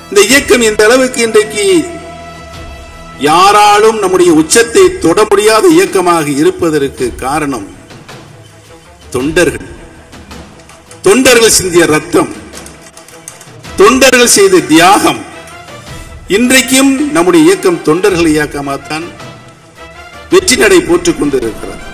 இந்த இயக்கம் இந்த அளவுக்கு இன்றைக்கு யாராலும் நம்முடைய உச்சத்தை தொட முடியாத இயக்கமாக இருப்பதற்கு காரணம் தொண்டர்கள் சிந்திய ரத்தம், தொண்டர்கள் செய்த தியாகம். இன்றைக்கும் நம்முடைய இயக்கம் தொண்டர்கள் இயக்கமாகத்தான் வெற்றி நடை போட்டுக் கொண்டிருக்கிறது.